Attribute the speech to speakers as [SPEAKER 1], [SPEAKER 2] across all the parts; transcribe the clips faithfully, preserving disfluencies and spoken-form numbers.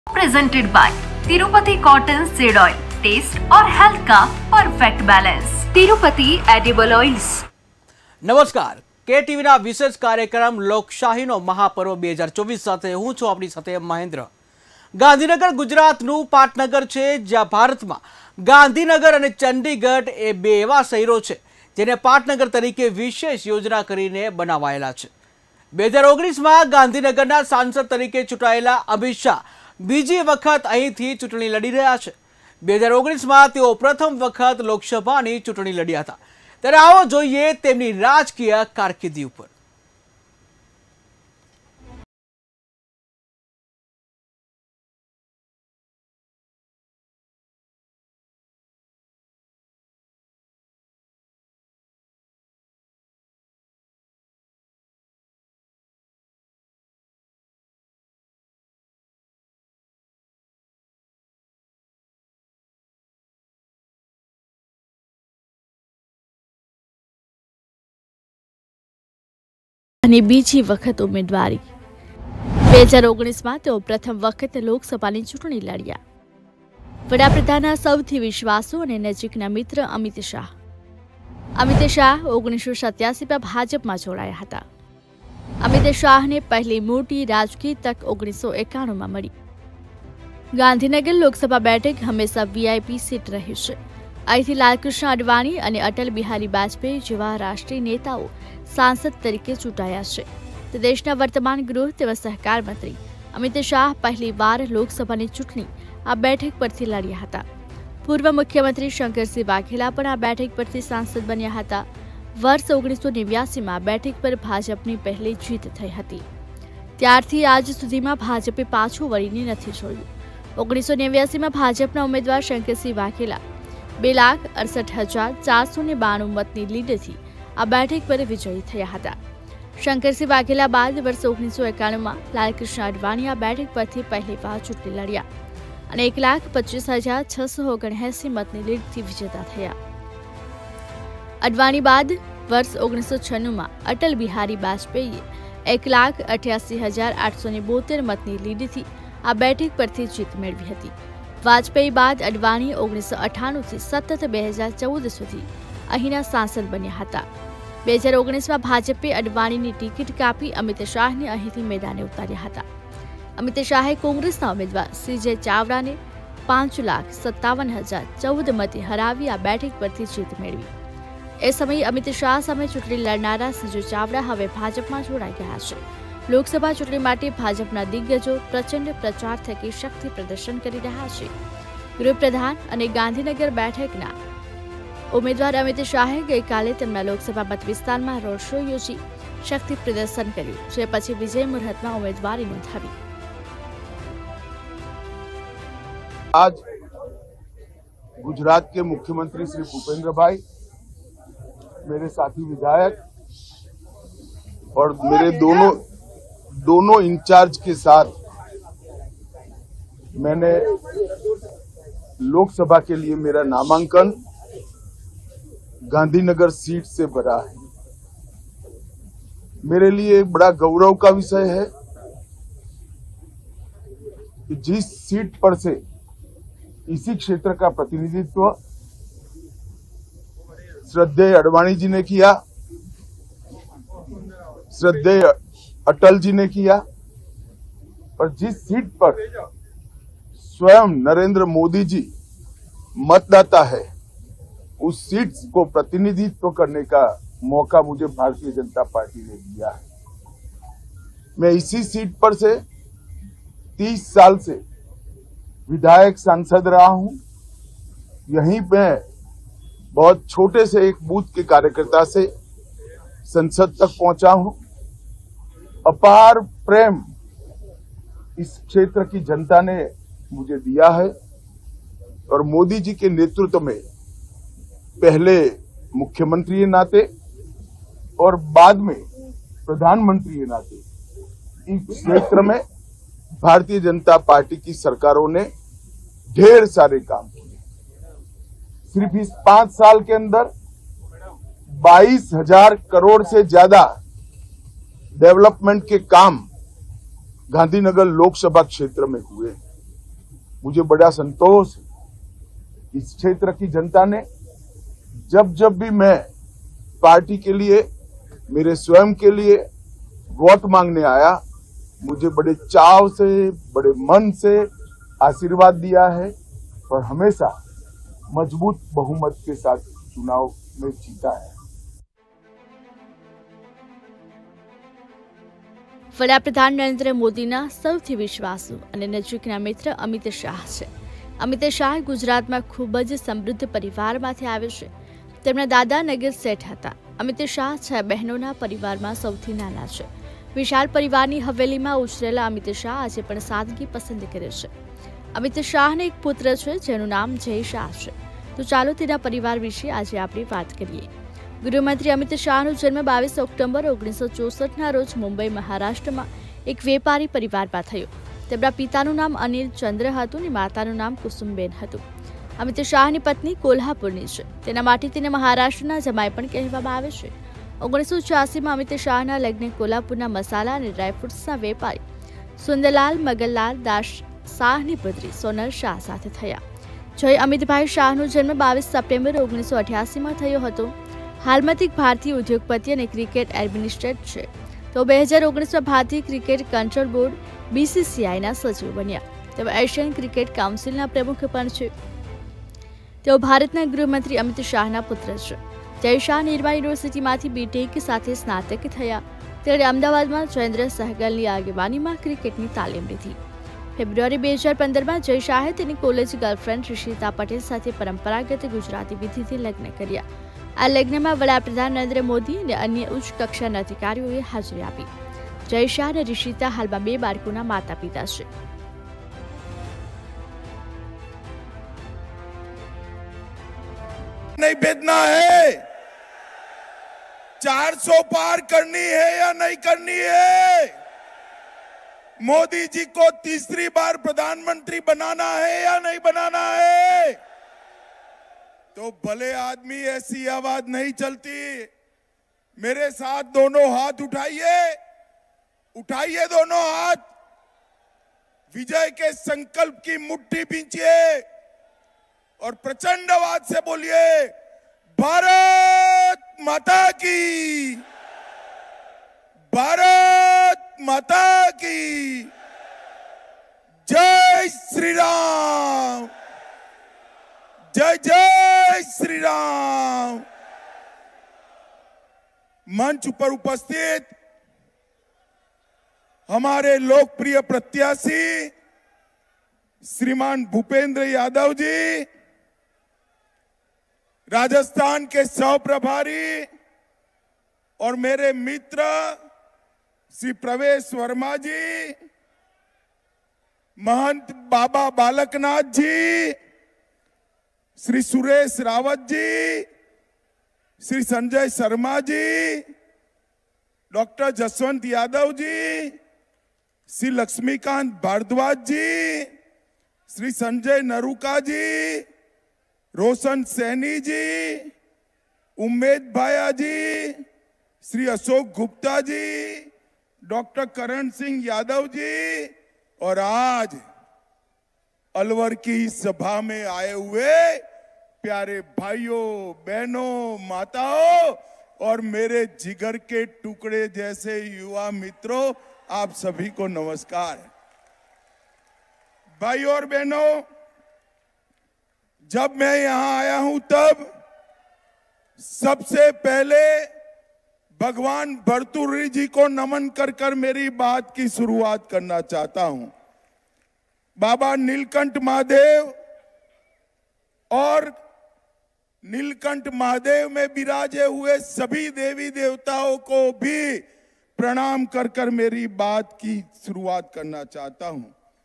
[SPEAKER 1] Presented by Tirupati cotton seed oil, taste और health का perfect balance. Tirupati edible oils.
[SPEAKER 2] नमस्कार, K TV ना विशेष कार्यक्रम લોકશાહીનો મહાપર્વ બે હજાર ચોવીસ સાથે હું છું આપણી સાથે મહેન્દ્ર। ગાંધીનગર ગુજરાતનું પાટનગર છે, જ્યાં ભારતમાં ગાંધીનગર અને ચંડીગઢ એ બે એવા શહેરો છે જેને પાટનગર તરીકે વિશેષ યોજના કરીને બનાવાયેલા છે। બે હજાર ઓગણીસમાં ગાંધીનગરના સાંસદ તરીકે ચૂંટાયેલા અમિત શાહ બીજી વખત અહીંથી ચૂંટણી લડી રહ્યા છે। બે હજાર ઓગણીસમાં તેઓ પ્રથમ વખત લોકસભાની ચૂંટણી લડ્યા હતા। ત્યારે આવો જોઈએ તેમની રાજકીય કારકિર્દી ઉપર।
[SPEAKER 3] અને બીજી વખત ઉમેદવારી। બે હજાર ઓગણીસમાં તેઓ પ્રથમ વખત લોકસભાની ચૂંટણી લડ્યા। વડાપ્રધાનના સૌથી વિશ્વાસુ અને નજીકના મિત્ર અમિત શાહ। અમિત શાહ ઓગણીસો સત્યાસીમાં ભાજપમાં જોડાયા હતા। અમિત શાહને પહેલી મોટી રાજકીય તક ઓગણીસો એકાણુંમાં મળી। ગાંધીનગર લોકસભા બેઠક હંમેશા વીઆઈપી સીટ રહી છે। અહીંથી લાલકૃષ્ણ અડવાણી અને અટલ બિહારી વાજપેયી જેવા રાષ્ટ્રીય नेताओ सांसद तरीके चूंटाया है। तो देशना वर्तमान गृह तेवा सहकार मंत्री अमित शाह पहली वार लोकसभानी चूंटणी आ बैठक परथी लड्या हता। पूर्व मुख्यमंत्री शंकरसिंह वाघेला पण आ बैठक परथी सांसद बन्या हता। वर्ष ओगनीसो नेव्यासी में बैठक पर भाजपनी पहली जीत थई हती। त्यारथी आज सुधीमां भाजपे पाछुं वळीने नथी जोयुं। ओगनीसो नेव्यासी में भाजपना उम्मीदवार शंकरसिंह वाघेला बे लाख अड़सठ हजार चार सौ ने बाणु मतनी लीडथी आ बैठक पर विजयी थया हता। शंकरसिंह वाघेला बाद वर्ष ओगनीसो एकाणुं में लालकृष्ण अडवाणी आ बैठक परथी पहली वार चूंटणी लड्या अने एक लाख पच्चीस हजार छ सौ ओगणएसी मतनी लीडथी विजेता थया। अडवाणी बाद वर्ष ओगनीसो छन्नू में अटल बिहारी वाजपेयीए एक लाख अठासी हजार आठ सौ बोतेर मतनी लीडथी आ बैठक परथी जीत मेळवी हती। वाजपेयी बाद अडवाणी ओगनीसो अठाणु थी सतत बे हजार चौदह सुधी अहीना सांसद बन्या हता। बे हज़ार ओगनीस में भाजपे अडवाणीनी टिकિટ कापी अमित शाहने અહીંથી मैदाने उतार्या हता। अमित शाहे कोंग्रेसना उम्मीदवार सीजे चावड़ाने पांच लाख सत्तावन हजार चौदह मते हरावी आ बैठक परथी जीत मेळवी। ए समये अमित शाह सामे चूंटणी लड़नारा सीजे चावड़ा हवे भाजपमां जोड़ाई गया छे। लोकसभा चूंटणी माटे भाजपना दिग्गजो प्रचंड प्रचार थकी शक्ति प्रदर्शन करी रह्या छे। गृहप्रधान अने गांधीनगर बैठकना उम्मीदवार अमित शाहे गई काले तेमना लोकसभा मत विस्तारमां रोड शो योजी शक्ति प्रदर्शन कर्युं, जे पछी विजय मुहूर्तमां उम्मीदवारी नोंधावी।
[SPEAKER 4] आज गुजरात के मुख्यमंत्री श्री भूपेंद्र भाई, मेरे साथी विधायक और मेरे दोनों दोनों इंचार्ज के साथ मैंने लोकसभा के लिए मेरा नामांकन गांधीनगर सीट से भरा है। मेरे लिए एक बड़ा गौरव का विषय है कि जिस सीट पर से इसी क्षेत्र का प्रतिनिधित्व श्रद्धेय अडवाणी जी ने किया, श्रद्धेय अटल जी ने किया, और जिस सीट पर स्वयं नरेंद्र मोदी जी मतदाता है, उस सीट को प्रतिनिधित्व करने का मौका मुझे भारतीय जनता पार्टी ने दिया है। मैं इसी सीट पर से तीस साल से विधायक सांसद रहा हूं। यहीं पे बहुत छोटे से एक बूथ के कार्यकर्ता से संसद तक पहुंचा हूं। अपार प्रेम इस क्षेत्र की जनता ने मुझे दिया है, और मोदी जी के नेतृत्व में पहले मुख्यमंत्री के नाते और बाद में प्रधानमंत्री के नाते इस क्षेत्र में भारतीय जनता पार्टी की सरकारों ने ढेर सारे काम किए। सिर्फ इस पांच साल के अंदर बाईस हजार करोड़ से ज्यादा डेवलपमेंट के काम गांधीनगर लोकसभा क्षेत्र में हुए। मुझे बड़ा संतोष इस क्षेत्र की जनता ने जब जब भी मैं पार्टी के लिए, मेरे स्वयं के लिए वोट मांगने आया, मुझे बड़े चाव से, बड़े मन से आशीर्वाद दिया है और हमेशा मजबूत बहुमत के साथ चुनाव में जीता है।
[SPEAKER 3] વડાપ્રધાન નરેન્દ્ર મોદીના સૌથી વિશ્વાસુ અને નજીકના મિત્ર અમિત શાહ છે. અમિત શાહ ગુજરાતમાં ખૂબ જ સમૃદ્ધ પરિવારમાંથી આવે છે. તેમના દાદા નગર શેઠ હતા. અમિત શાહ છ બહેનોના પરિવારમાં સૌથી નાના છે. વિશાળ પરિવારની હવેલીમાં ઉછરેલા અમિત શાહ આજે પણ સાદગી પસંદ કરે છે. અમિત શાહને એક પુત્ર છે જેનું નામ જય શાહ છે. તો ચાલો તેના પરિવાર વિશે આજે આપણે વાત કરીએ. ગૃહમંત્રી અમિત શાહનો જન્મ બાવીસ ઓક્ટોબર ઓગણીસો ચોસઠના રોજ મુંબઈ, મહારાષ્ટ્રમાં એક વેપારી પરિવારમાં થયો. તેમના પિતાનું નામ અનિલ ચંદ્ર હતું અને માતાનું નામ કુસુમબેન હતું. અમિત શાહની પત્ની કોલ્હાપુરની છે. તેના માટે તેને મહારાષ્ટ્રના જમાઈ પણ કહેવામાં આવે છે. ઓગણીસો છ્યાસીમાં અમિત શાહના લગ્ન કોલ્હાપુરના મસાલા અને ડ્રાયફ્રૂટ્સના વેપારી સુંદરલાલ મગનલાલ દાસ શાહની પુત્રી સોનલ શાહ સાથે થયા. જય અમિતભાઈ શાહનો જન્મ બાવીસ સપ્ટેમ્બર ઓગણીસો અઠ્યાસીમાં થયો હતો. હાલમાં તે ભારતીય ઉદ્યોગપતિ અને ક્રિકેટ એડમિનિસ્ટ્રેટર છે. તો બે હજાર ઓગણીસમાં ભારતીય ક્રિકેટ કંટ્રોલ બોર્ડ બીસીસીઆઈના સચિવ બન્યા. તેઓ એશિયન ક્રિકેટ કાઉન્સિલના પ્રમુખ પણ છે. તેઓ ભારતના ગૃહમંત્રી અમિત શાહના પુત્ર છે. જય શાહ નિર્મા યુનિવર્સિટીમાંથી બીટેક સાથે સ્નાતક થયા. તેણે અમદાવાદમાં જયેન્દ્ર સહગલની આગેવાનીમાં ક્રિકેટની તાલીમ લીધી. ફેબ્રુઆરી બે હજાર પંદરમાં જય શાહે તેની કોલેજ ગર્લફ્રેન્ડ રિષિતા પટેલ સાથે પરંપરાગત ગુજરાતી વિધિથી લગ્ન કર્યા. આ લગ્નમાં વડાપ્રધાન નરેન્દ્ર મોદી અને અન્ય ઉચ્ચ કક્ષાના અધિકારીઓએ હાજરી આપી. જય શાહ અને રિષિતા હાલમાં બે બાળકોના માતા પિતા છે.
[SPEAKER 5] नहीं भेजना है, चार सौ पार करनी है या नहीं करनी है, मोदी जी को तीसरी बार प्रधानमंत्री बनाना है या नहीं बनाना है, तो भले आदमी ऐसी आवाज नहीं चलती. मेरे साथ दोनों हाथ उठाइए, उठाइए दोनों हाथ, विजय के संकल्प की मुट्ठी बींचिए और प्रचंड आवाज से बोलिए, भारत माता की, भारत माता की, जय श्री राम, जय जय श्री राम. मंच पर उपस्थित हमारे लोकप्रिय प्रत्याशी श्रीमान भूपेंद्र यादव जी, राजस्थान के सह प्रभारी और मेरे मित्र श्री प्रवेश वर्मा जी, महंत बाबा बालकनाथ जी, श्री सुरेश रावत जी, श्री संजय शर्मा जी, डॉक्टर जसवंत यादव जी, श्री लक्ष्मीकांत भारद्वाज जी, श्री संजय नरूका जी, रोशन सैनी जी, उम्मेद भाया जी, श्री अशोक गुप्ता जी, डॉक्टर करण सिंह यादव जी, और आज अलवर की सभा में आए हुए प्यारे भाइयों, बहनों, माताओं और मेरे जिगर के टुकड़े जैसे युवा मित्रों, आप सभी को नमस्कार. भाइयों और बहनों, जब मैं यहां आया हूं तब सबसे पहले भगवान भर्तृहरि जी को नमन कर कर मेरी बात की शुरुआत करना चाहता हूं. बाबा नीलकंठ महादेव और नीलकंठ महादेव में विराजे हुए सभी देवी देवताओं को भी प्रणाम कर कर मेरी बात की शुरुआत करना चाहता हूं.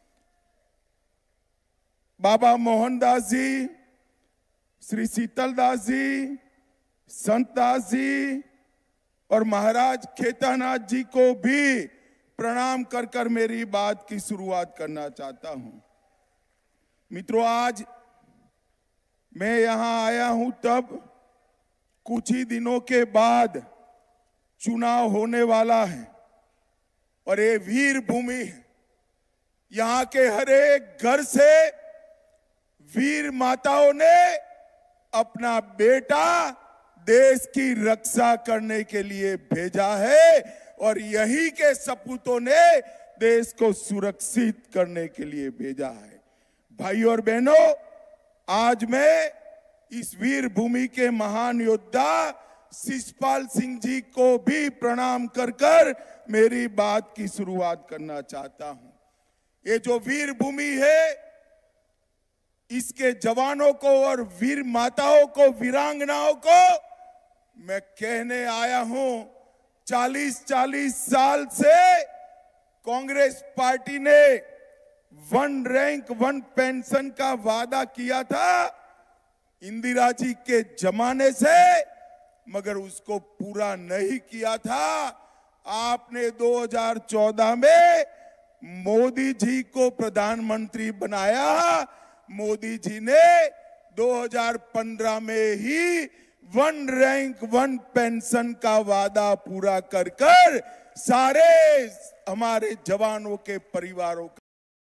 [SPEAKER 5] बाबा मोहनदास जी, श्री शीतलदास जी, संतदास जी और महाराज खेतानाथ जी को भी प्रणाम कर कर मेरी बात की शुरुआत करना चाहता हूं. मित्रों, आज मैं यहां आया हूं तब कुछ ही दिनों के बाद चुनाव होने वाला है और ये वीर भूमि है. यहां के हर एक घर से वीर माताओं ने अपना बेटा देश की रक्षा करने के लिए भेजा है और यही के सपूतों ने देश को सुरक्षित करने के लिए भेजा है। भाई और बहनों, आज मैं इस वीर भूमि के महान योद्धा शिषपाल सिंह जी को भी प्रणाम कर कर मेरी बात की शुरुआत करना चाहता हूं। ये जो वीर भूमि है, इसके जवानों को और वीर माताओं को, वीरांगनाओं को मैं कहने आया हूं, चालीस चालीस साल से कांग्रेस पार्टी ने वन रैंक वन पेंशन का वादा किया था इंदिरा जी के जमाने से, मगर उसको पूरा नहीं किया था। आपने दो हज़ार चौदह में मोदी जी को प्रधानमंत्री बनाया। मोदी जी ने दो हज़ार पंद्रह में ही वन रैंक वन पेंशन का वादा पूरा कर कर सारे हमारे जवानों के परिवारों का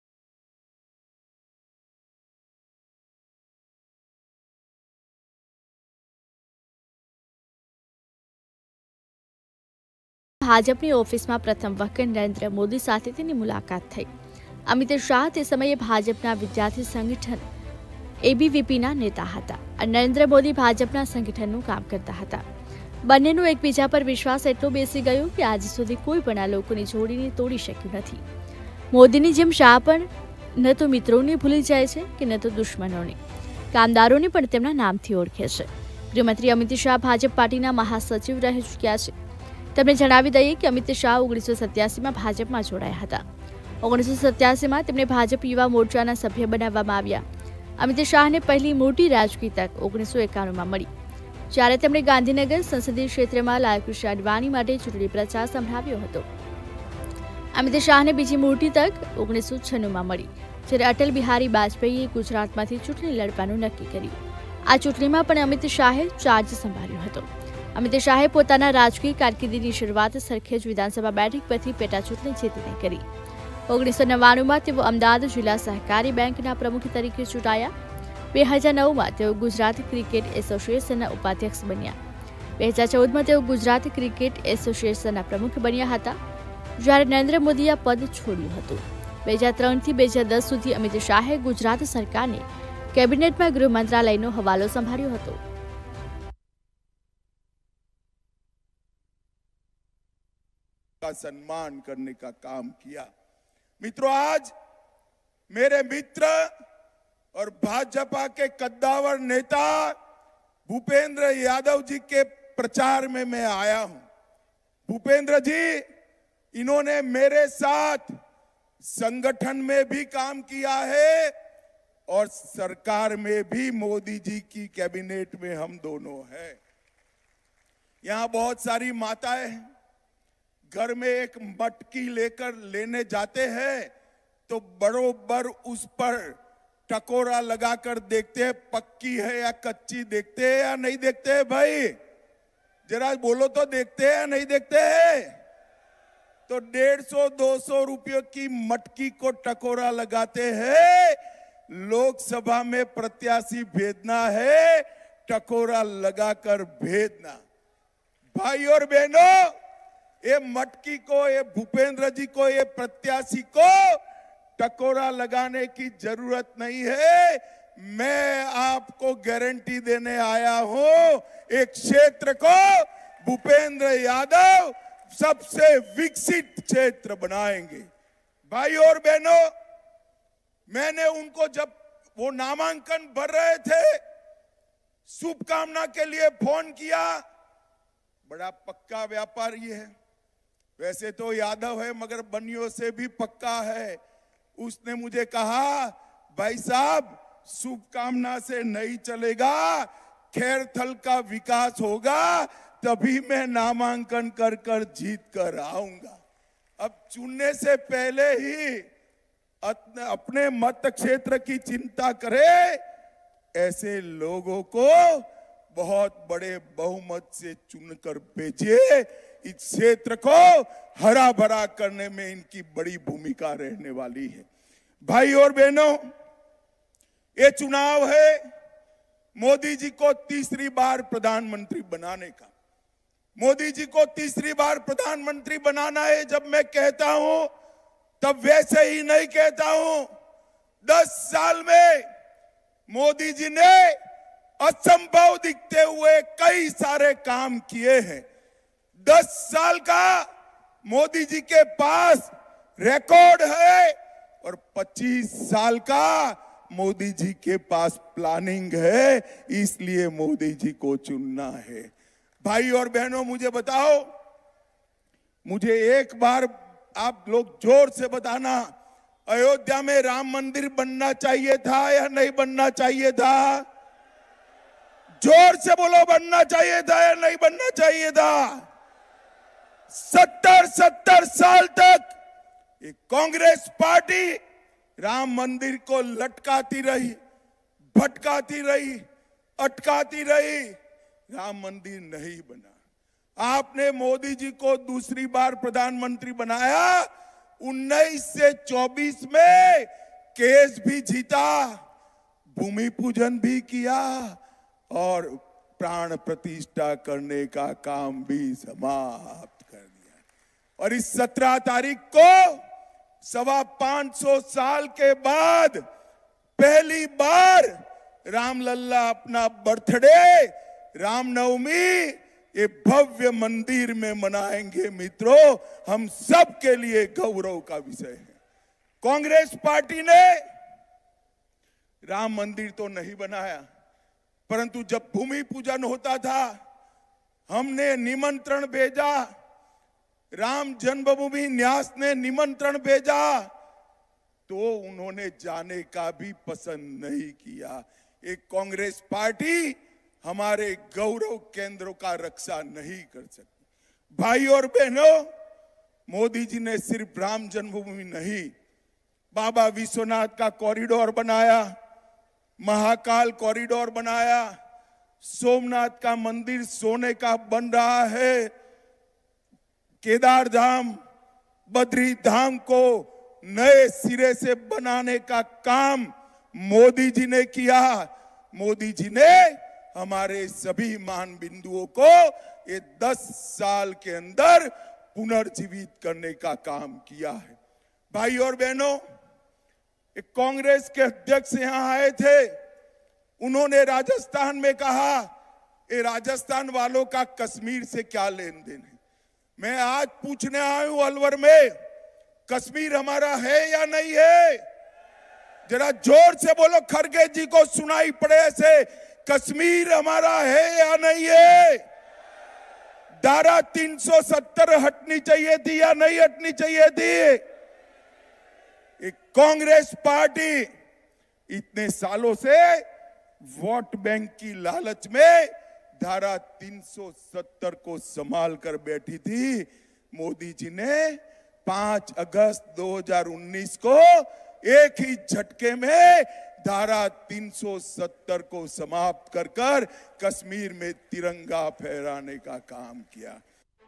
[SPEAKER 3] ભાજપની ઓફિસમાં પ્રથમ વખત નરેન્દ્ર મોદી સાથે તેની મુલાકાત થઈ। અમિત શાહ તે સમયે ભાજપના વિદ્યાર્થી સંગઠન એબીવીપીના નેતા હતા અને નરેન્દ્ર મોદી ભાજપના સંગઠનનું કામ કરતા હતા। બંનેનો એકબીજા પર વિશ્વાસ એટલો બેસી ગયો કે આજ સુધી કોઈ પણ આ લોકોની જોડીને તોડી શક્યું નથી। મોદીની જેમ શાહ પણ ન તો મિત્રોને ભૂલી જાય છે કે ન તો દુશ્મનોને, કામદારોને પણ તેમના નામથી ઓળખે છે। ગૃહમંત્રી અમિત શાહ ભાજપ પાર્ટીના મહાસચિવ રહી ચૂક્યા છે। તેમણે જણાવી દઈએ કે અમિત શાહ ઓગણીસો સત્યાસીમાં ભાજપમાં જોડાયા હતા। ઓગણીસો સત્યાસીમાં તેમને ભાજપ યુવા મોરચાના સભ્ય બનાવવામાં આવ્યા। અમિત શાહને પહેલી મોટી રાજકીય તક ઓગણીસો એકાણુંમાં મળી, જ્યારે તેમણે ગાંધીનગર સંસદીય ક્ષેત્રમાં લાલકૃષ્ણ અડવાણી માટે ચૂંટણી પ્રચાર સંભળાવ્યો હતો। અમિત શાહને બીજી મોટી તક ઓગણીસો છન્નુંમાં મળી, જ્યારે અટલ બિહારી વાજપેયીએ ગુજરાતમાંથી ચૂંટણી લડવાનું નક્કી કર્યું। આ ચૂંટણીમાં પણ અમિત શાહે ચાર્જ સંભાળ્યો હતો। અમિત શાહે પોતાના રાજકીય કારકિર્દીની શરૂઆત સરખેજ વિધાનસભા બેઠક પરથી પેટા ચૂંટણી જીતીને કરી। ઓગણીસો નવ્વાણુંમાં તેઓ અમદાવાદ જિલ્લા સહકારી બેંકના પ્રમુખ તરીકે ચૂંટાયા। બે હજાર નવમાં તેઓ ગુજરાત ક્રિકેટ એસોસિએશનના ઉપાધ્યક્ષ બન્યા। બે હજાર ચૌદમાં તેઓ ગુજરાત ક્રિકેટ એસોસિએશનના પ્રમુખ બન્યા હતા, જ્યારે નરેન્દ્ર મોદીએ આ પદ છોડ્યું હતું। બે હજાર ત્રણથી બે હજાર દસ સુધી અમિત શાહે ગુજરાત સરકારને કેબિનેટમાં ગૃહ મંત્રાલયનો હવાલો સંભાળ્યો હતો।
[SPEAKER 5] का सम्मान करने का काम किया। मित्रों, आज मेरे मित्र और भाजपा के कद्दावर नेता भूपेंद्र यादव जी के प्रचार में मैं आया हूं। भूपेंद्र जी, इन्होंने मेरे साथ संगठन में भी काम किया है और सरकार में भी मोदी जी की कैबिनेट में हम दोनों हैं। यहां बहुत सारी माताएं हैं, घर में एक मटकी लेकर लेने जाते हैं तो बरोबर उस पर टकोरा लगाकर देखते हैं पक्की है या कच्ची, देखते हैं या नहीं देखते हैं? भाई जरा बोलो तो, देखते हैं या नहीं देखते हैं? तो डेढ़ सौ दो सौ रुपयों की मटकी को टकोरा लगाते हैं। लोकसभा में प्रत्याशी भेजना है, टकोरा लगाकर भेजना। भाई और बहनों, ये मटकी को, ये भूपेंद्र जी को, ये प्रत्याशी को टकोरा लगाने की जरूरत नहीं है। मैं आपको गारंटी देने आया हूं, एक क्षेत्र को भूपेंद्र यादव सबसे विकसित क्षेत्र बनाएंगे। भाई और बहनों, मैंने उनको जब वो नामांकन भर रहे थे, शुभकामना के लिए फोन किया। बड़ा पक्का व्यापारी है, वैसे तो यादव है मगर बनियों से भी पक्का है। उसने मुझे कहा, भाई साहब, शुभकामना से नहीं चलेगा, खैरथल का विकास होगा तभी मैं नामांकन कर कर जीत कर आऊंगा। अब चुनने से पहले ही अपने मत क्षेत्र की चिंता करे, ऐसे लोगों को बहुत बड़े बहुमत से चुनकर भेजिए। इस क्षेत्र को हरा भरा करने में इनकी बड़ी भूमिका रहने वाली है। भाई और बहनों, ये चुनाव है मोदी जी को तीसरी बार प्रधानमंत्री बनाने का। मोदी जी को तीसरी बार प्रधानमंत्री बनाना है जब मैं कहता हूं तब वैसे ही नहीं कहता हूं। दस साल में मोदी जी ने असंभव दिखते हुए कई सारे काम किए हैं। दस साल का मोदी जी के पास रिकॉर्ड है और पच्चीस साल का मोदी जी के पास प्लानिंग है, इसलिए मोदी जी को चुनना है। भाई और बहनों, मुझे बताओ, मुझे एक बार आप लोग जोर से बताना, अयोध्या में राम मंदिर बनना चाहिए था या नहीं बनना चाहिए था? जोर से बोलो, बनना चाहिए था या नहीं बनना चाहिए था? सत्तर सत्तर साल तक ये कांग्रेस पार्टी राम मंदिर को लटकाती रही, भटकाती रही, अटकाती रही, राम मंदिर नहीं बना। आपने मोदी जी को दूसरी बार प्रधानमंत्री बनाया, उन्नीस से चौबीस में केस भी जीता, भूमि पूजन भी किया और प्राण प्रतिष्ठा करने का काम भी समाप्त कर दिया। और इस सत्रह तारीख को सवा पांच सौ साल के बाद पहली बार रामलल्ला अपना बर्थडे, रामनवमी ये भव्य मंदिर में मनाएंगे। मित्रों, हम सब के लिए गौरव का विषय है। कांग्रेस पार्टी ने राम मंदिर तो नहीं बनाया, परंतु जब भूमि पूजन होता था हमने निमंत्रण भेजा, राम जन्मभूमि न्यास ने निमंत्रण भेजा, तो उन्होंने जाने का भी पसंद नहीं किया। एक कांग्रेस पार्टी हमारे गौरव केंद्रों का रक्षा नहीं कर सकती। भाई और बहनों, मोदी जी ने सिर्फ राम जन्मभूमि नहीं, बाबा विश्वनाथ का कॉरिडोर बनाया, महाकाल कॉरिडोर बनाया, सोमनाथ का मंदिर सोने का बन रहा है, केदार धाम, बद्री धाम को नए सिरे से बनाने का काम मोदी जी ने किया। मोदी जी ने हमारे सभी मान बिंदुओं को ये दस साल के अंदर पुनर्जीवित करने का काम किया है। भाई और बहनों, एक कांग्रेस के अध्यक्ष यहां आए थे, उन्होंने राजस्थान में कहा, ये राजस्थान वालों का कश्मीर से क्या लेन देन है। मैं आज पूछने आया हूं अलवर में, कश्मीर हमारा है या नहीं है? जरा जोर से बोलो, खड़गे जी को सुनाई पड़े ऐसे, कश्मीर हमारा है या नहीं है? धारा तीन सौ सत्तर हटनी चाहिए थी या नहीं हटनी चाहिए थी? एक कांग्रेस पार्टी इतने सालों से वोट बैंक की लालच में धारा तीन सौ सत्तर को संभाल कर बैठी थी। मोदी जी ने पांच अगस्त दो हज़ार उन्नीस को एक ही झटके में धारा तीन सौ सत्तर को समाप्त कर कर कश्मीर में तिरंगा फहराने का काम किया।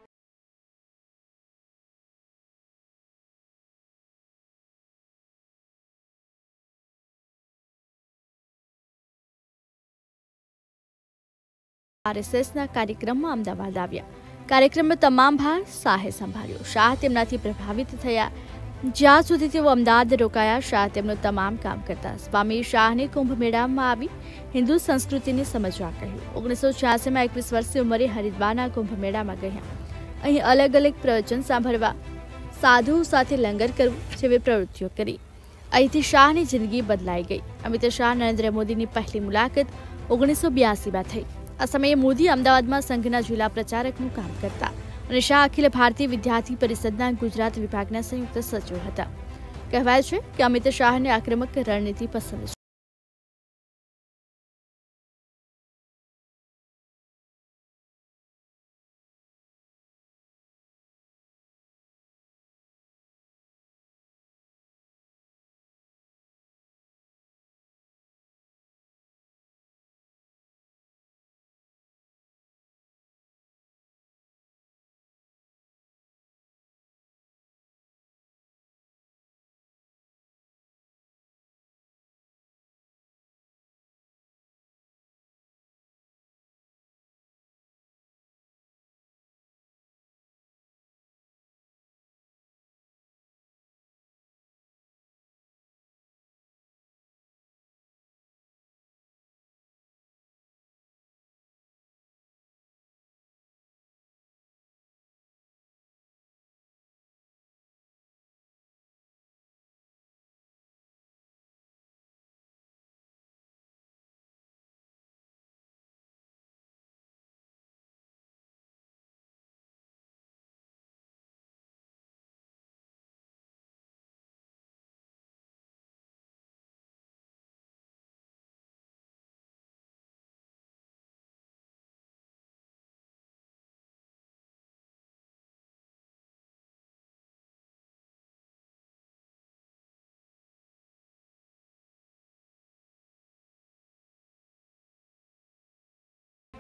[SPEAKER 3] આરએસએસના કાર્યક્રમમાં અમદાવાદ આવ્યા। કાર્યક્રમમાં તમામ ભાર શાહે સંભાળ્યો। શાહ તેમનાથી પ્રભાવિત થયા। જ્યાં સુધી તેઓ અમદાવાદ રોકાયા, શાહ તેમનું તમામ કામ કરતા। સ્વામી શાહને કુંભ મેળામાં આવી હિન્દુ સંસ્કૃતિને સમજવા કહ્યું। ઓગણીસો છ્યાસીમાં એકવીસ વર્ષની ઉંમરે હરિદ્વારના કુંભ મેળામાં ગયા। અહીં અલગ અલગ પ્રવચન સાંભળવા, સાધુઓ સાથે લંગર કરવું જેવી પ્રવૃત્તિઓ કરી। અહીંથી શાહની જિંદગી બદલાઈ ગઈ। અમિત શાહ નરેન્દ્ર મોદીની પહેલી મુલાકાત ઓગણીસો બ્યાસીમાં થઈ। આ સમયે મોદી અમદાવાદમાં સંઘના જિલ્લા પ્રચારકનું કામ કરતા અને શાહ અખિલ ભારતીય વિદ્યાર્થી પરિષદના ગુજરાત વિભાગના સંયુક્ત સચિવ હતા। કહેવાય છે કે અમિત શાહને આક્રમક રણનીતિ પસંદ છે।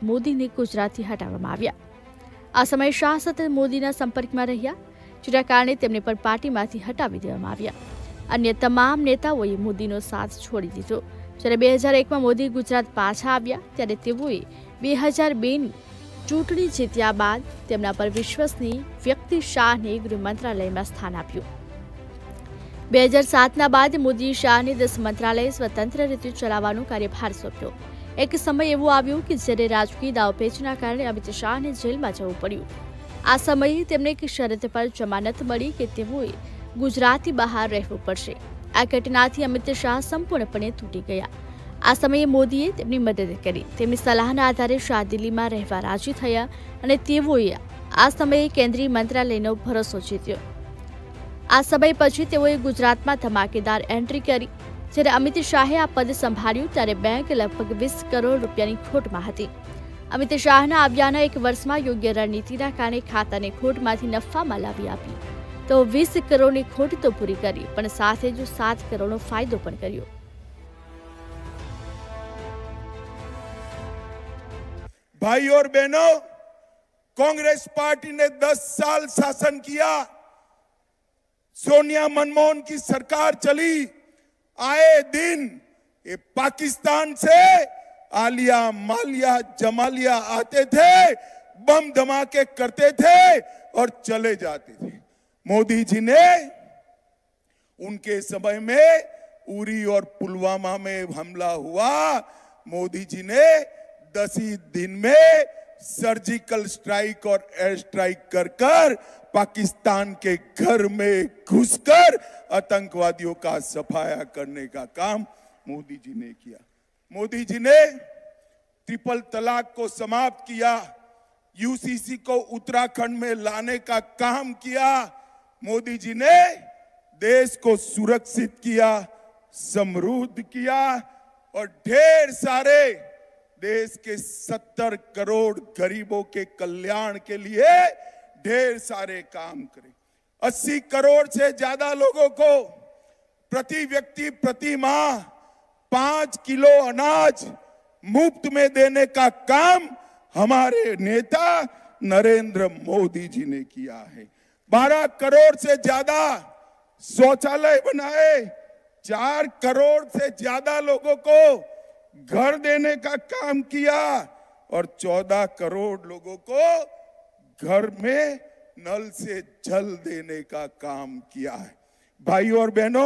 [SPEAKER 3] મોદીને ગુજરાતથી હટાવવામાં આવ્યા. આ સમયે શાહ સતત મોદીના સંપર્કમાં રહ્યા, જેના કારણે તેમને પણ પાર્ટીમાંથી હટાવી દેવામાં આવ્યા. અન્ય તમામ નેતાઓએ મોદીનો સાથ છોડી દીધો. જ્યારે બે હજાર એકમાં મોદી ગુજરાત પાછા આવ્યા ત્યારે તેઓએ બે હજાર બેની ચૂંટણી જીત્યા બાદ તેમના પર વિશ્વસની વ્યક્તિ શાહને ગૃહ મંત્રાલયમાં સ્થાન આપ્યું. બે હજાર સાતના બાદ મોદી શાહને દસ મંત્રાલય સ્વતંત્ર રીતે ચલાવવાનો કાર્યભાર સોંપ્યો. એક સમય એવો આવ્યો કે જ્યારે રાજકીય દાવપેચના કારણે અમિત શાહને જેલમાં જવું પડ્યું. આ સમયે તેમને એક શરત પર જમાનત મળી કે તેઓએ ગુજરાતથી બહાર રહેવું પડશે. આ ઘટનાથી અમિત શાહ સંપૂર્ણપણે તૂટી ગયા. આ સમયે મોદીએ તેમની મદદ કરી. તેમની સલાહના આધારે શાહ દિલ્હીમાં રહેવા રાજી થયા અને તેઓએ આ સમયે કેન્દ્રીય મંત્રાલયનો ભરોસો જીત્યો. આ સમય પછી તેઓએ ગુજરાતમાં ધમાકેદાર એન્ટ્રી કરી. જ્યારે અમિત શાહે આ પદ સંભાળ્યું ત્યારે બેંક લગભગ વીસ કરોડ રૂપિયાની ખોટમાં હતી. અમિત શાહના આવ્યાના એક વર્ષમાં યોગ્ય રણનીતિના કારણે ખાતાને ખોટમાંથી નફામાં લાવી આપી. તો વીસ કરોડની ખોટ તો પૂરી કરી, પણ સાથે જ સાત કરોડનો ફાયદો પણ કર્યો.
[SPEAKER 5] भाई और बहनों, कांग्रेस पार्टी ने दस साल शासन किया. सोनिया मनमोहन की सरकार चली. आए दिन ये पाकिस्तान से आलिया मालिया जमालिया आते थे, बम धमाके करते थे और चले जाते थे. मोदी जी ने उनके समय में उरी और पुलवामा में हमला हुआ. मोदी जी ने दस ही दिन में सर्जिकल स्ट्राइक और एयर स्ट्राइक कर कर पाकिस्तान के घर में घुसकर आतंकवादियों का सफाया करने का काम मोदी जी ने किया. मोदी जी ने ट्रिपल तलाक को समाप्त किया. यूसीसी को उत्तराखंड में लाने का काम किया. मोदी जी ने देश को सुरक्षित किया, समृद्ध किया और ढेर सारे देश के सत्तर करोड़ गरीबों के कल्याण के लिए ढेर सारे काम करे. अस्सी करोड़ से ज्यादा लोगों को प्रति व्यक्ति प्रति माह पांच किलो अनाज मुफ्त में देने का काम हमारे नेता नरेंद्र मोदी जी ने किया है. बारह करोड़ से ज्यादा शौचालय बनाए. चार करोड़ से ज्यादा लोगों को घर देने का काम किया और चौदह करोड़ लोगों को घर में नल से जल देने का काम किया है. भाइयों और बहनों,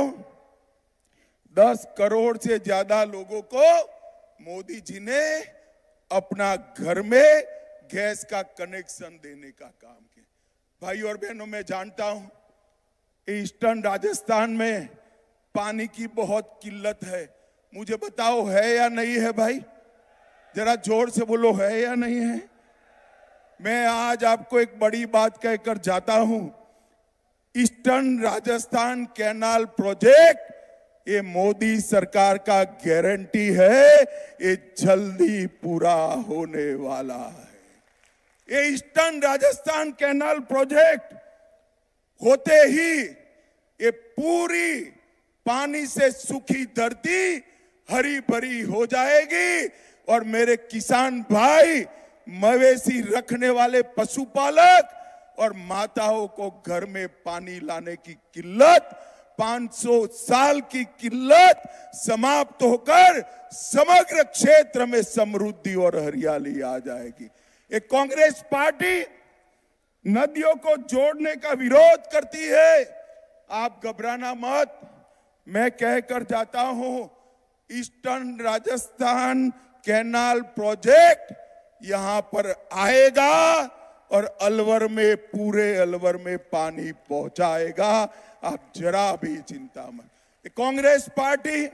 [SPEAKER 5] दस करोड़ से ज्यादा लोगों को मोदी जी ने अपना घर में गैस का कनेक्शन देने का काम किया. भाइयों और बहनों, मैं जानता हूं ईस्टर्न राजस्थान में पानी की बहुत किल्लत है. मुझे बताओ है या नहीं है भाई? जरा जोर से बोलो, है या नहीं है? मैं आज आपको एक बड़ी बात कहकर जाता हूं. ईस्टर्न राजस्थान कैनाल प्रोजेक्ट ये मोदी सरकार का गारंटी है, ये जल्दी पूरा होने वाला है. ये ईस्टर्न राजस्थान कैनाल प्रोजेक्ट होते ही ये पूरी पानी से सूखी धरती हरी भरी हो जाएगी और मेरे किसान भाई, मवेशी रखने वाले पशुपालक और माताओं को घर में पानी लाने की किल्लत, पाँच सौ साल की किल्लत समाप्त होकर समग्र क्षेत्र में समृद्धि और हरियाली आ जाएगी. ये कांग्रेस पार्टी नदियों को जोड़ने का विरोध करती है. आप घबराना मत, मैं कहकर जाता हूं ईस्टर्न राजस्थान कैनाल प्रोजेक्ट यहां पर आएगा और अलवर में, पूरे अलवर में पानी पहुंचाएगा. आप जरा भी चिंता मत. कांग्रेस पार्टी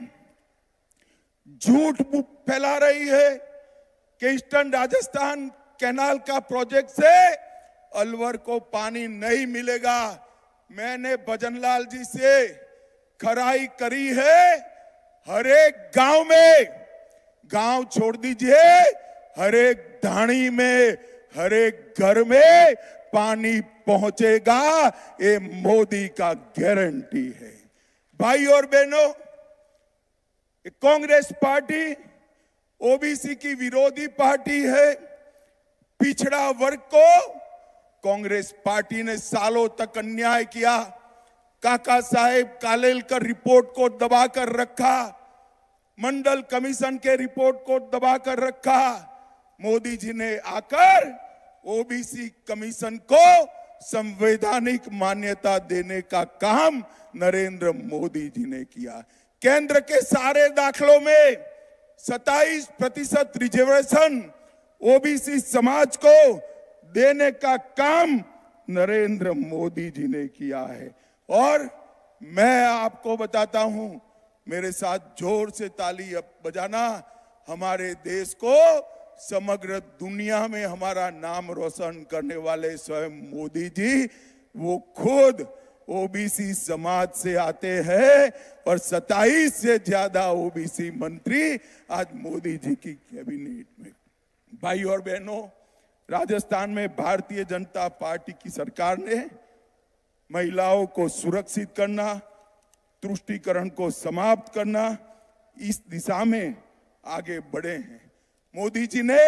[SPEAKER 5] झूठ फैला रही है कि ईस्टर्न राजस्थान कैनाल का प्रोजेक्ट से अलवर को पानी नहीं मिलेगा. मैंने भजनलाल जी से खराई करी है. हर एक गांव में, गांव छोड़ दीजिए, हर एक ढाणी में, हर एक घर में पानी पहुंचेगा. ये मोदी का गारंटी है. भाई और बहनों, कांग्रेस पार्टी ओबीसी की विरोधी पार्टी है. पिछड़ा वर्ग को कांग्रेस पार्टी ने सालों तक अन्याय किया। काका साहेब कालेलकर रिपोर्ट को दबाकर रखा, मंडल कमीशन के रिपोर्ट को दबाकर रखा। मोदी जी ने आकर ओबीसी कमीशन को संवैधानिक मान्यता देने का काम नरेंद्र मोदी जी ने किया। केंद्र के सारे दाखलों में सत्ताईस प्रतिशत रिजर्वेशन ओबीसी समाज को देने का काम नरेंद्र मोदी जी ने किया है। और मैं आपको बताता हूं, मेरे साथ जोर से ताली अब बजाना, हमारे देश को समग्र दुनिया में हमारा नाम रोशन करने वाले स्वयं मोदी जी, वो खुद ओबीसी समाज से आते हैं और सत्ताईस से ज्यादा ओबीसी मंत्री आज मोदी जी की कैबिनेट में। भाई और बहनों, राजस्थान में भारतीय जनता पार्टी की सरकार ने महिलाओं को सुरक्षित करना, तुष्टीकरण को समाप्त करना, इस दिशा में आगे बढ़े हैं। मोदी जी ने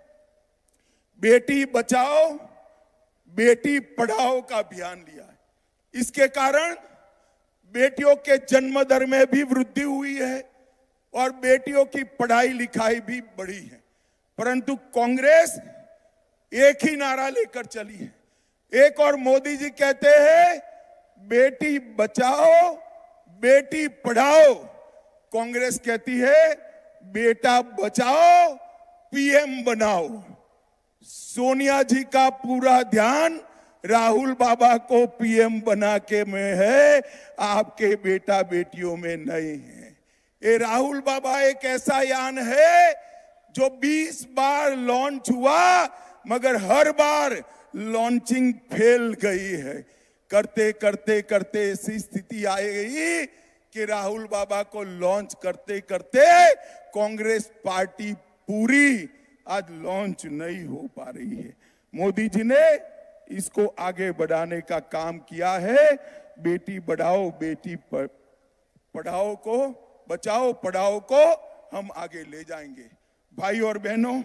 [SPEAKER 5] बेटी बचाओ बेटी पढ़ाओ का अभियान लिया है। इसके कारण बेटियों के जन्म दर में भी वृद्धि हुई है और बेटियों की पढ़ाई लिखाई भी बढ़ी है। परंतु कांग्रेस एक ही नारा लेकर चली है। एक और मोदी जी कहते हैं बेटी बचाओ बेटी पढ़ाओ, कांग्रेस कहती है बेटा बचाओ पीएम बनाओ। सोनिया जी का पूरा ध्यान राहुल बाबा को पीएम बना के में है, आपके बेटा बेटियों में नहीं है। ये राहुल बाबा एक ऐसा यान है जो बीस बार लॉन्च हुआ मगर हर बार लॉन्चिंग फेल गई है। करते करते करते ऐसी स्थिति आ गई कि राहुल बाबा को लॉन्च करते करते कांग्रेस पार्टी पूरी आज लॉन्च नहीं हो पा रही है। मोदी जी ने इसको आगे बढ़ाने का काम किया है। बेटी बढ़ाओ बेटी पढ़ाओ को बचाओ पढ़ाओ को हम आगे ले जाएंगे। भाई और बहनों,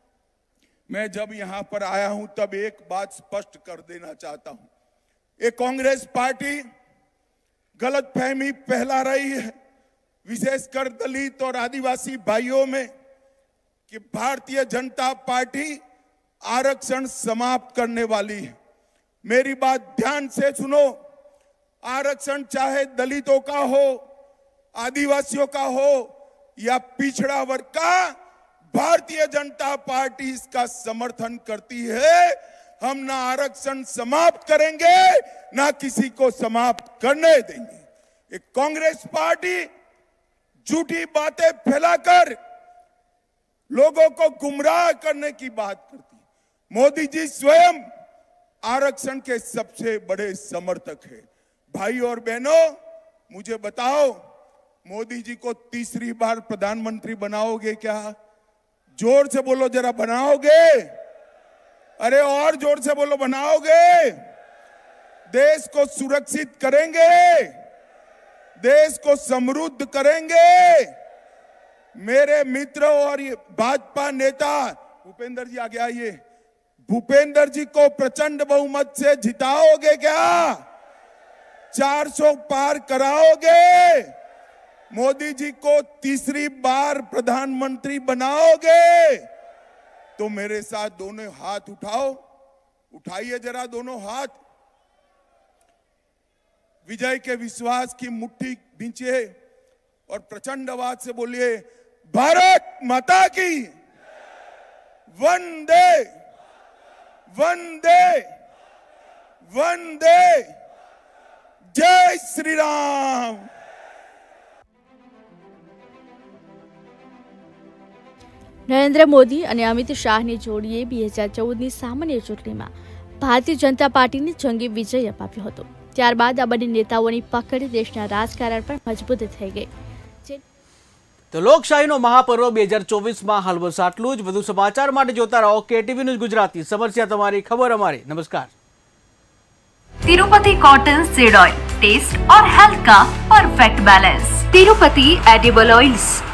[SPEAKER 5] मैं जब यहां पर आया हूं तब एक बात स्पष्ट कर देना चाहता हूं। ये कांग्रेस पार्टी गलतफहमी फैला रही है, विशेषकर दलित और आदिवासी भाइयों में, कि भारतीय जनता पार्टी आरक्षण समाप्त करने वाली है। मेरी बात ध्यान से सुनो। आरक्षण चाहे दलितों का हो, आदिवासियों का हो या पिछड़ा वर्ग का, भारतीय जनता पार्टी इसका समर्थन करती है। हम ना आरक्षण समाप्त करेंगे ना किसी को समाप्त करने देंगे। एक कांग्रेस पार्टी झूठी बातें फैलाकर लोगों को गुमराह करने की बात करती है। मोदी जी स्वयं आरक्षण के सबसे बड़े समर्थक है। भाई और बहनों, मुझे बताओ, मोदी जी को तीसरी बार प्रधानमंत्री बनाओगे क्या? जोर से बोलो जरा, बनाओगे? अरे और जोर से बोलो, बनाओगे? देश को सुरक्षित करेंगे, देश को समृद्ध करेंगे। मेरे मित्र और भाजपा नेता भूपेंद्र जी आगे आइए, भूपेंद्र जी को प्रचंड बहुमत से जिताओगे क्या? चार सौ पार कराओगे? मोदी जी को तीसरी बार प्रधानमंत्री बनाओगे? तो मेरे साथ दोनों हाथ उठाओ, उठाइए जरा दोनों हाथ। विजय के विश्वास की मुट्ठी भींचिए और प्रचंड आवाज से बोलिए, भारत माता की वंदे वंदे वंदे, जय श्री राम।
[SPEAKER 3] નરેન્દ્ર મોદી અને અમિત શાહની જોડીએ બે હજાર ચૌદની સામાન્ય ચૂંટણીમાં ભારતીય જનતા પાર્ટીને જંગી વિજય અપાવ્યો હતો। ત્યારબાદ આ બંને નેતાઓની પકડ દેશના રાજકારણ પર મજબૂત થઈ ગઈ।
[SPEAKER 2] તો લોકશાહીનો મહાપર્વ બે હજાર ચોવીસમાં હાલ બસ આટલું જ। વધુ સમાચાર માટે જોતા રહો કેટીવી ન્યૂઝ ગુજરાતી। સમસ્યા તમારી, ખબર અમારી। નમસ્કાર।
[SPEAKER 1] Tirupati cotton seed oil, taste और हेल्थ का perfect balance. Tirupati edible oils.